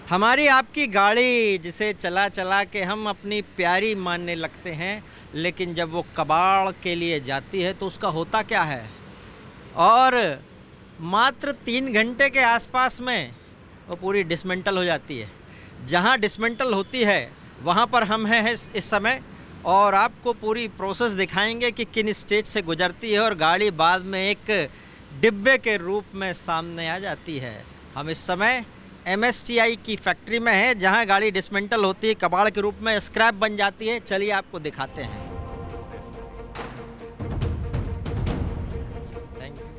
हमारी आपकी गाड़ी जिसे चला चला के हम अपनी प्यारी मानने लगते हैं, लेकिन जब वो कबाड़ के लिए जाती है तो उसका होता क्या है। और मात्र 3 घंटे के आसपास में वो पूरी डिसमेंटल हो जाती है। जहाँ डिसमेंटल होती है वहाँ पर हम हैं इस समय, और आपको पूरी प्रोसेस दिखाएंगे कि किन स्टेज से गुजरती है और गाड़ी बाद में एक डिब्बे के रूप में सामने आ जाती है। हम इस समय MSTI की फैक्ट्री में है, जहाँ गाड़ी डिसमेंटल होती है, कबाड़ के रूप में स्क्रैप बन जाती है। चलिए आपको दिखाते हैं। Thank you.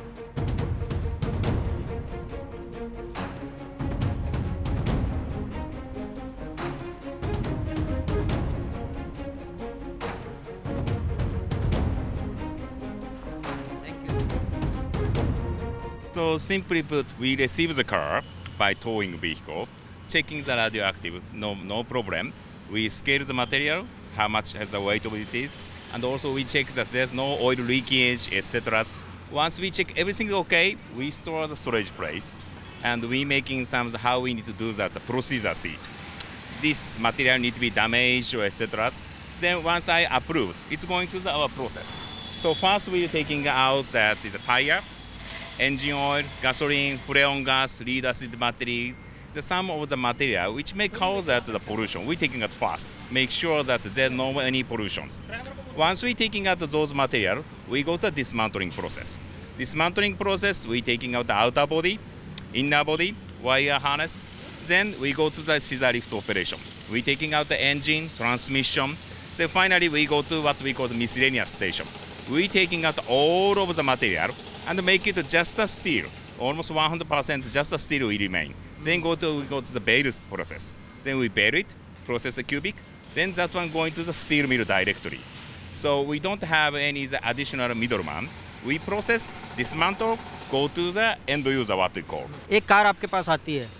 So simply put, we receive the car by towing vehicle, checking the radioactive, no problem. We scale the material, how much has the weight of it is, and also we check that there's no oil leakage, etc. Once we check everything okay, we store the storage place, and we making some how we need to do that procedure sheet. This material need to be damaged or etc. Then once I approved, it's going to our process. So first we're taking out that is a tire, engine oil, gasoline, freon gas, lead acid battery, the sum of the material which may cause that the pollution. We're taking it fast, make sure that there's no any pollutions. Once we're taking out those material, we go to dismantling process. Dismantling process, we're taking out the outer body, inner body, wire harness. Then we go to the scissor lift operation. We're taking out the engine, transmission. Then finally we go to what we call the miscellaneous station. We're taking out all of the material and make it just a steel, almost 100% just a steel will remain. Then we go to the bale process. Then we bale it, process a cubic, then that one going to the steel mill directly. So we don't have any additional middleman. We process, dismantle, go to the end user, what we call. एक car आपके पास आती है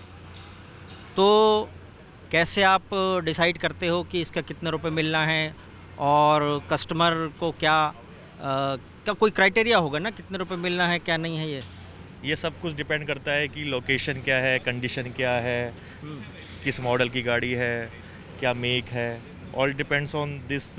तो कैसे आप decide करते हो कि इसका कितने रुपए मिलना है, और कस्टमर को क्या कोई क्राइटेरिया होगा ना, कितने रुपए मिलना है क्या नहीं है। ये सब कुछ डिपेंड करता है कि लोकेशन क्या है, कंडीशन क्या है, किस मॉडल की गाड़ी है, क्या मेक है, all depends on this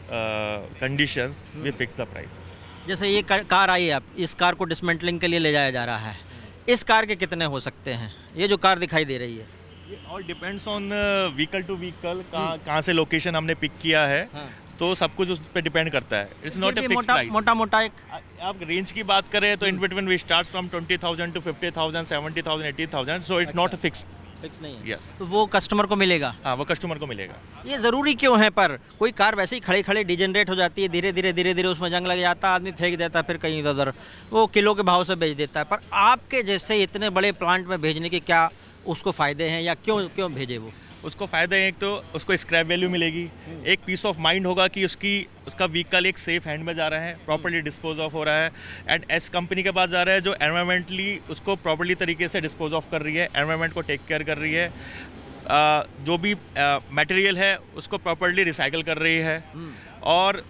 conditions we fix the price. जैसे ये कार आई है, आप इस कार को डिसमेंटलिंग के लिए ले जाया जा रहा है, इस कार के कितने हो सकते हैं? ये जो कार दिखाई दे रही है, all depends on vehicle to vehicle, कहाँ से लोकेशन हमने पिक किया है। हाँ। तो सब कुछ उस पर डिपेंड करता है। It's not a fixed price. मोटा एक आप रेंज की बात करें तो in between we start from 20,000 to 50,000, 70,000, 80,000, so it's not fix नहीं है। यस, तो वो कस्टमर को मिलेगा। हाँ, वो कस्टमर को मिलेगा। ये ज़रूरी क्यों है? पर कोई कार वैसे ही खड़े खड़े डिजेनरेट हो जाती है, धीरे धीरे उसमें जंग लग जाता है, आदमी फेंक देता है, फिर कहीं उधर वो किलो के भाव से बेच देता है। पर आपके जैसे इतने बड़े प्लांट में भेजने के क्या उसको फ़ायदे हैं, या क्यों भेजे वो? उसको फ़ायदा है, एक तो उसको स्क्रैप वैल्यू मिलेगी, एक पीस ऑफ माइंड होगा कि उसका व्हीकल एक सेफ हैंड में जा रहा है, प्रॉपर्ली डिस्पोज ऑफ हो रहा है, एंड एस कंपनी के पास जा रहा है जो एनवायरमेंटली उसको प्रॉपर्ली तरीके से डिस्पोज ऑफ कर रही है, एनवायरमेंट को टेक केयर कर रही है, जो भी मटेरियल है उसको प्रॉपर्ली रिसाइकल कर रही है, और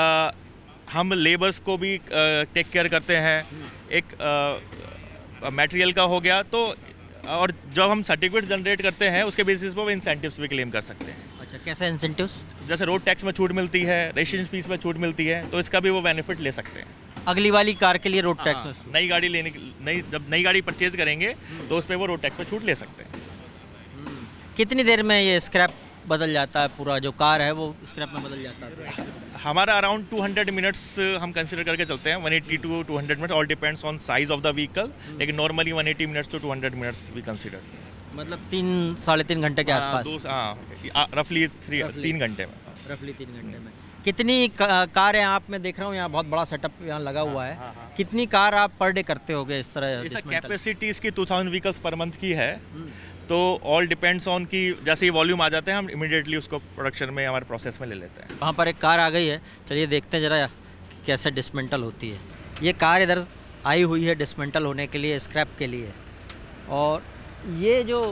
हम लेबर्स को भी टेक केयर करते हैं। एक मटेरियल का हो गया तो, और जब हम सर्टिफिकेट जनरेट करते हैं उसके बेसिस पर वो इंसेंटिव्स भी क्लेम कर सकते हैं। अच्छा, कैसे इंसेंटिव्स? जैसे रोड टैक्स में छूट मिलती है, रजिस्ट्रेशन फीस में छूट मिलती है, तो इसका भी वो बेनिफिट ले सकते हैं। अगली वाली कार के लिए रोड टैक्स में नई गाड़ी जब नई गाड़ी परचेज करेंगे तो उस पर वो रोड टैक्स में छूट ले सकते हैं। कितनी देर में ये स्क्रैप बदल जाता है? पूरा जो कार है वो स्क्रैप में बदल जाता है? हमारा अराउंड 200 मिनट्स हम कंसिडर करके चलते हैं, 180 to 200 minutes, all depends on size of the vehicle, लेकिन normally 180 minutes to 200 minutes we consider. मतलब 3-3.5 घंटे के आसपास? रफली 3 घंटे में। रफली 3 घंटे में। कितनी कार है आप? मैं देख रहा हूँ यहाँ बहुत बड़ा सेटअप यहाँ लगा हुआ है। कितनी कार आप पर डे करते होगे इस तरह? कैपेसिटी इसकी 2000 व्हीकल्स पर मंथ की है, तो ऑल डिपेंड्स ऑन कि जैसे ही वॉल्यूम आ जाते हैं हम इमीडिएटली उसको प्रोडक्शन में हमारे प्रोसेस में ले लेते हैं। वहाँ पर एक कार आ गई है, चलिए देखते हैं ज़रा कैसे डिसमेंटल होती है। ये कार इधर आई हुई है डिसमेंटल होने के लिए, स्क्रैप के लिए, और ये जो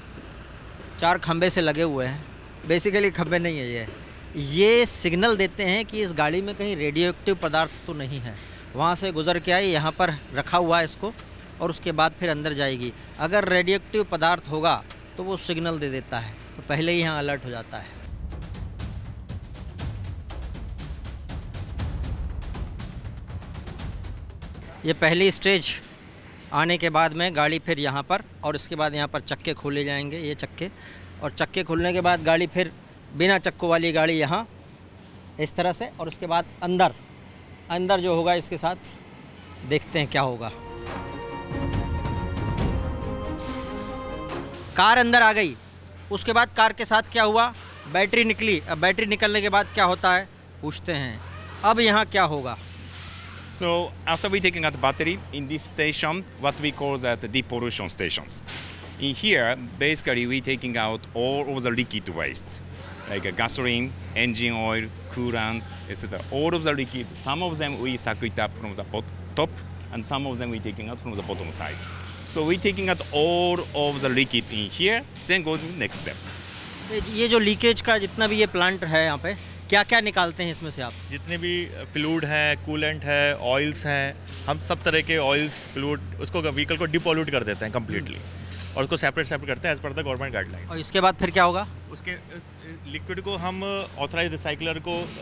4 खंबे से लगे हुए हैं, बेसिकली खंबे नहीं है ये सिग्नल देते हैं कि इस गाड़ी में कहीं रेडियो एक्टिव पदार्थ तो नहीं है। वहाँ से गुजर के आई, यहाँ पर रखा हुआ है इसको, और उसके बाद फिर अंदर जाएगी। अगर रेडियोएक्टिव पदार्थ होगा तो वो सिग्नल दे देता है, तो पहले ही यहाँ अलर्ट हो जाता है। ये पहली स्टेज आने के बाद में गाड़ी फिर यहाँ पर, और उसके बाद यहाँ पर चक्के खोले जाएंगे, ये चक्के, और चक्के खुलने के बाद गाड़ी फिर बिना चक्कों वाली गाड़ी यहाँ इस तरह से, और उसके बाद अंदर जो होगा इसके साथ देखते हैं क्या होगा। कार अंदर आ गई, उसके बाद कार के साथ क्या हुआ, बैटरी निकली। अब बैटरी निकलने के बाद क्या होता है पूछते हैं, अब यहाँ क्या होगा। So after we taking out the battery in this station, what we call that the depollution stations. In here, basically we taking out all of the liquid waste, like gasoline, engine oil, coolant, etc. All of the liquid. Some of them we suck it up from the top, and some of them we taking out from the bottom side. So we taking out all of the liquid in here, then go to the next step. ये जो leakage का जितना भी ये plant है यहाँ पे, क्या क्या निकालते हैं इसमें से आप? जितने भी फ्लूइड है, कूलेंट है, ऑयल्स हैं, हम सब तरह के ऑयल्स, फ्लूइड, उसको व्हीकल को डिपोल्यूट कर देते हैं कम्प्लीटली, और उसको सेपरेट करते हैं as per the government guidelines. और इसके बाद फिर क्या होगा? उसके लिक्विड को हम ऑथराइज रिसाइकलर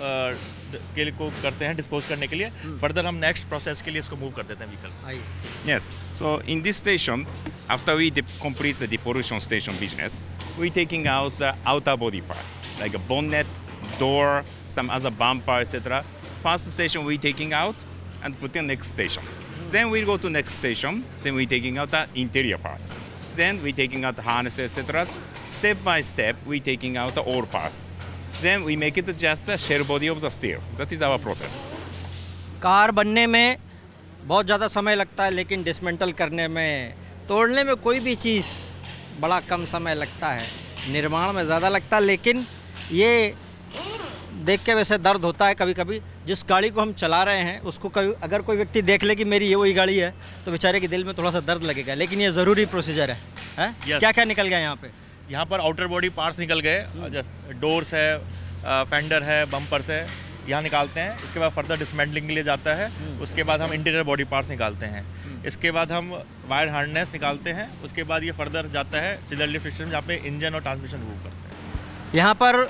को करते हैं डिस्पोज करने के लिए। फर्दर हम नेक्स्ट प्रोसेस के लिए इसको मूव कर देते हैं vehicle. Yes. So in this station, after we complete the depollution station business, we taking out the outer body part, like a bonnet, door, some other bumper, etc. First station we taking out and put in next station. Then we go to next station. Then we taking out the interior parts. Then we taking out the harnesses, etc. Step by step we taking out the all parts. Then we make it just a shell body of the steel. That is our process. Car बनने में बहुत ज़्यादा समय लगता है, लेकिन dismantle करने में, तोड़ने में कोई भी चीज़ बड़ा कम समय लगता है, निर्माण में ज़्यादा लगता है। लेकिन ये देख के वैसे दर्द होता है कभी कभी। जिस गाड़ी को हम चला रहे हैं उसको कभी अगर कोई व्यक्ति देख ले कि मेरी ये वही गाड़ी है, तो बेचारे के दिल में थोड़ा सा दर्द लगेगा। लेकिन ये ज़रूरी प्रोसीजर है। Yes. क्या क्या निकल गया यहाँ पे? यहाँ पर आउटर बॉडी पार्ट्स निकल गए, जैसे डोर्स है, फेंडर है, बम्पर्स है, यहाँ निकालते हैं। इसके बाद फर्दर डिसमेंटलिंग के लिए जाता है। उसके बाद हम इंटीरियर बॉडी पार्ट्स निकालते हैं। इसके बाद हम वायर हार्नेस निकालते हैं। उसके बाद ये फर्दर जाता है सीजर लिफ्ट सिस्टम, जहाँ पे इंजन और ट्रांसमिशन मूव करते हैं। यहाँ पर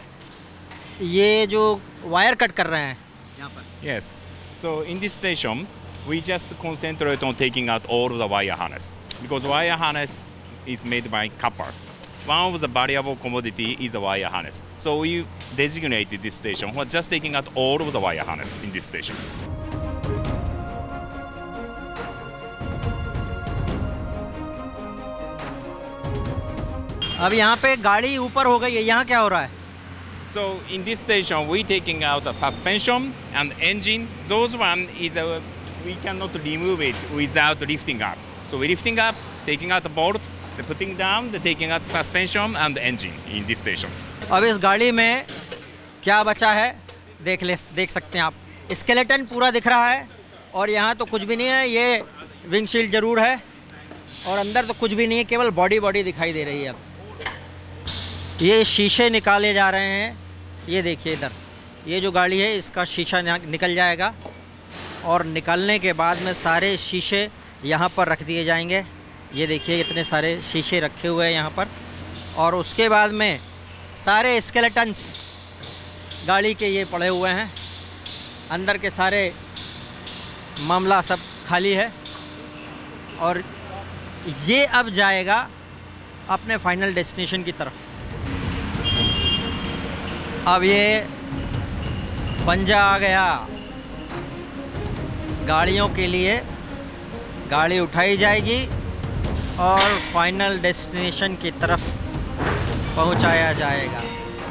ये जो वायर कट कर रहे हैं यहाँ पर। Yes. So in this station, we just concentrate on taking out all of the wire harness, because wire harness is made by copper. One of the variable commodity is the wire harness. So we designated this station for just taking out all of the wire harness in these stations. अब यहाँ पे गाड़ी ऊपर हो गई है, यहाँ क्या हो रहा है? So in this station, we taking out the suspension and engine. Those one is we cannot remove it without lifting up. So we lifting up, taking out the bolt, the putting down, the taking out suspension and engine in these stations. अब इस गाड़ी में क्या बचा है देख सकते हैं आप। स्केलेटन पूरा दिख रहा है, और यहाँ तो कुछ भी नहीं है। ये विंडशील्ड जरूर है, और अंदर तो कुछ भी नहीं है, केवल बॉडी दिखाई दे रही है। अब ये शीशे निकाले जा रहे हैं। ये देखिए इधर, ये जो गाड़ी है इसका शीशा निकल जाएगा, और निकलने के बाद में सारे शीशे यहाँ पर रख दिए जाएंगे। ये देखिए इतने सारे शीशे रखे हुए हैं यहाँ पर, और उसके बाद में सारे स्केलेटन्स गाड़ी के ये पड़े हुए हैं। अंदर के सारे मामला सब खाली है, और ये अब जाएगा अपने फाइनल डेस्टिनेशन की तरफ। अब ये पंजा आ गया गाड़ियों के लिए, गाड़ी उठाई जाएगी और फाइनल डेस्टिनेशन की तरफ पहुंचाया जाएगा।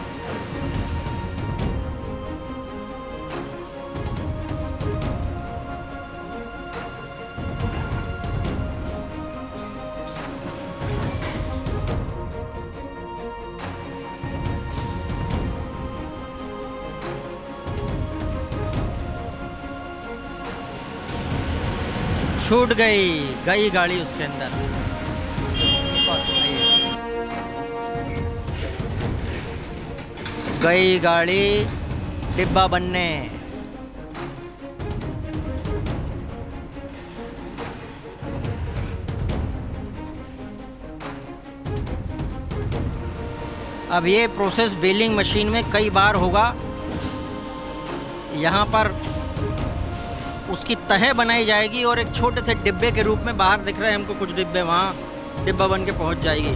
छूट गई गाड़ी उसके अंदर। गई गाड़ी डिब्बा बनने। अब ये प्रोसेस बेलिंग मशीन में कई बार होगा। यहाँ पर उसकी तह बनाई जाएगी और एक छोटे से डिब्बे के रूप में बाहर दिख रहे हैं हमको कुछ डिब्बे, वहाँ डिब्बा बन के पहुँच जाएगी।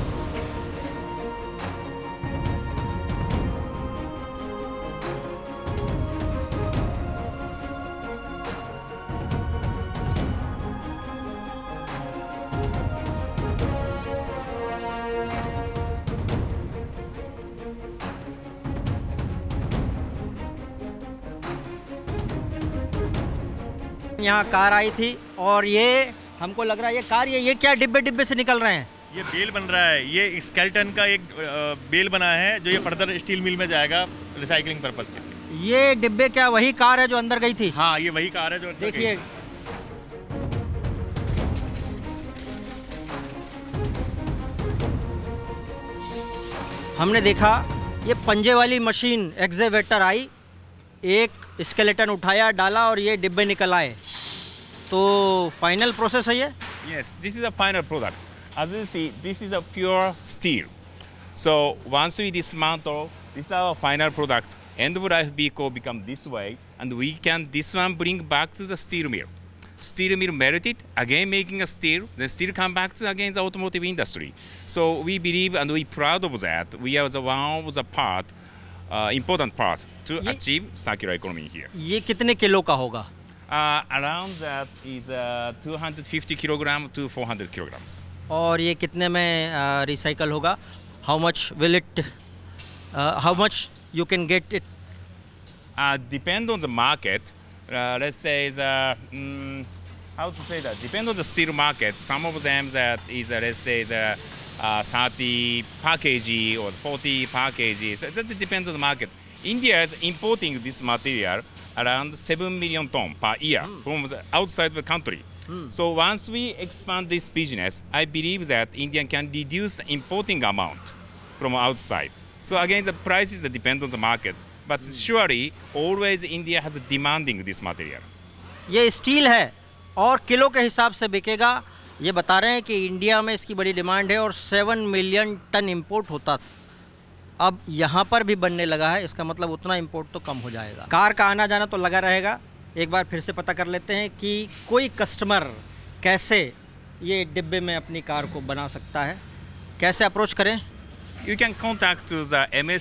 यहाँ कार आई थी और ये हमको लग रहा है ये कार ये क्या डिब्बे डिब्बे से निकल रहे हैं? ये बेल बन रहा है, ये स्केलेटन का एक बेल बना है जो ये फर्दर स्टील मिल में जाएगा रिसाइकलिंग पर्पस के लिए। ये डिब्बे क्या वही कार है जो अंदर गई थी? हाँ, ये वही कार है जो देखिए हमने देखा ये पंजे वाली मशीन एक्सेवेटर आई, एक स्केलेटन उठाया डाला और ये डिब्बे निकल आए। तो फाइनल प्रोसेस है ये? Yes, this is a final product. As you see, this is a pure steel. So once we dismantle, this is our final product. End of life vehicle become this way, and we can this one bring back to the steel mill. Steel mill melt it, again making a steel, then steel come back to again the automotive industry. So we believe and we proud of that. We are the one of the part, important part to achieve circular economy here. ये कितने kilo का होगा? Around that is 250 kilogram to 400 kilograms. और ये कितने में recycle होगा? How much will it? How much you can get it? Depend on the market. Let's say how to say that? Depend on the steel market. Some of them that is let's say 30 per kg or 40 per kg. So that depends on the market. India is importing this material around 7 million ton per year from the outside the country. So once we expand this business, I believe that India can reduce the importing amount from outside. So again, the prices that depend on the market. But surely, always India has demanding this material. ये steel है और kilo के हिसाब से बिकेगा। ये बता रहे हैं कि इंडिया में इसकी बड़ी डिमांड है और 7 मिलियन टन इंपोर्ट होता था, अब यहाँ पर भी बनने लगा है। इसका मतलब उतना इंपोर्ट तो कम हो जाएगा। कार का आना जाना तो लगा रहेगा। एक बार फिर से पता कर लेते हैं कि कोई कस्टमर कैसे ये डिब्बे में अपनी कार को बना सकता है, कैसे अप्रोच करें। You can contact to the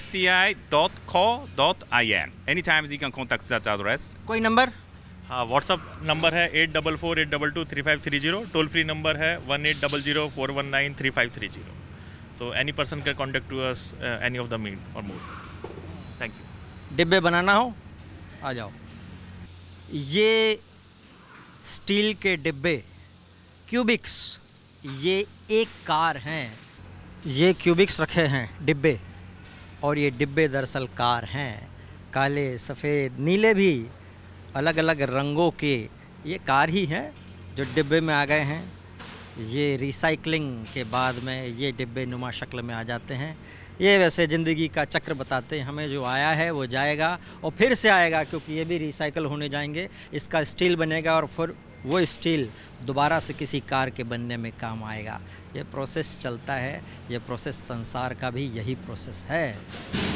msti.co.in. Anytime you can contact that address. कोई नंबर? हाँ, व्हाट्सअप नंबर है 8448223530। टोल फ्री नंबर है 180041935330। So any person can contact to us any of the mean or more. Thank you. डिब्बे बनाना हो आ जाओ। ये steel के डिब्बे क्यूबिक्स, ये एक कार हैं। ये क्यूबिक्स रखे हैं डिब्बे, और ये डिब्बे दरअसल कार हैं। काले, सफ़ेद, नीले भी अलग अलग रंगों के ये कार ही हैं जो डिब्बे में आ गए हैं। ये रिसाइकलिंग के बाद में ये डिब्बे नुमा शक्ल में आ जाते हैं। ये वैसे ज़िंदगी का चक्र बताते हैं हमें, जो आया है वो जाएगा और फिर से आएगा, क्योंकि ये भी रिसाइकल होने जाएंगे। इसका स्टील बनेगा और फिर वो स्टील दोबारा से किसी कार के बनने में काम आएगा। ये प्रोसेस चलता है। ये प्रोसेस संसार का भी यही प्रोसेस है।